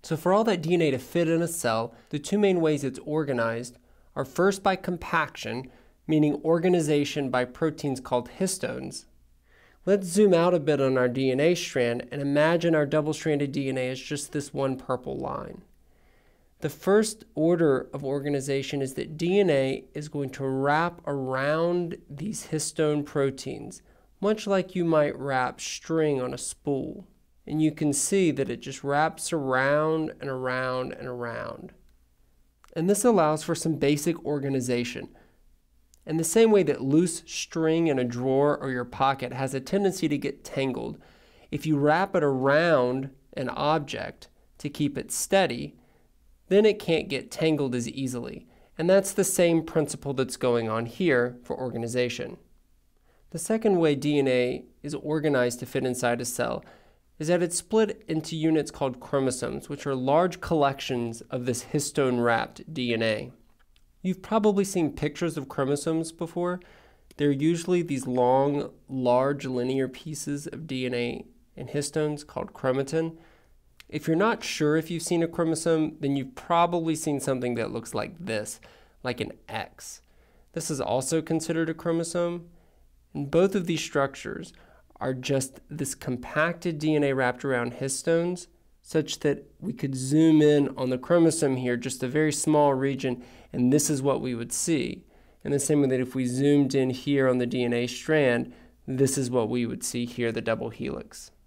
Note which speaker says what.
Speaker 1: So for all that DNA to fit in a cell, the two main ways it's organized are first by compaction, meaning organization by proteins called histones. Let's zoom out a bit on our DNA strand and imagine our double-stranded DNA as just this one purple line. The first order of organization is that DNA is going to wrap around these histone proteins, much like you might wrap string on a spool. And you can see that it just wraps around and around and around. And this allows for some basic organization. In the same way that loose string in a drawer or your pocket has a tendency to get tangled, if you wrap it around an object to keep it steady, then it can't get tangled as easily. And that's the same principle that's going on here for organization. The second way DNA is organized to fit inside a cell is that it's split into units called chromosomes, which are large collections of this histone-wrapped DNA. You've probably seen pictures of chromosomes before. They're usually these long, large linear pieces of DNA and histones called chromatin. If you're not sure if you've seen a chromosome, then you've probably seen something that looks like this, like an X. This is also considered a chromosome, and both of these structures are just this compacted DNA wrapped around histones, such that we could zoom in on the chromosome here, just a very small region, and this is what we would see. In the same way that if we zoomed in here on the DNA strand, this is what we would see here, the double helix.